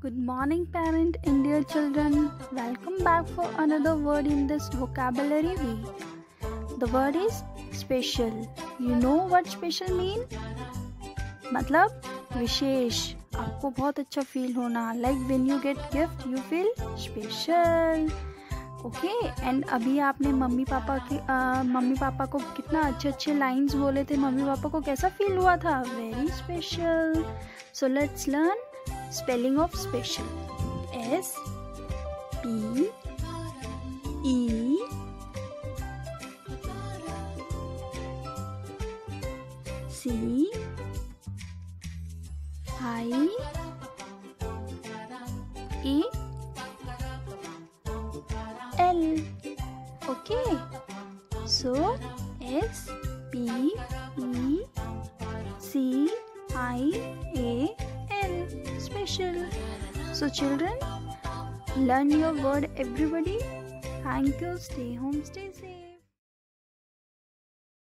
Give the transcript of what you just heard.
Good morning, parent and dear children. Welcome back for another word in this vocabulary week. The word is special. You know what special mean? मतलब विशेष. आपको बहुत अच्छा feel होना. Like when you get gift, you feel special. Okay and अभी आपने mummy papa को कितना अच्छे लाइंस बोले थे. मम्मी पापा को कैसा फील हुआ था? Very special. So let's learn spelling of special. S P E C I E L. Okay, so S P E C I A L, special. So children, learn your word everybody. Thank you. Stay home, stay safe.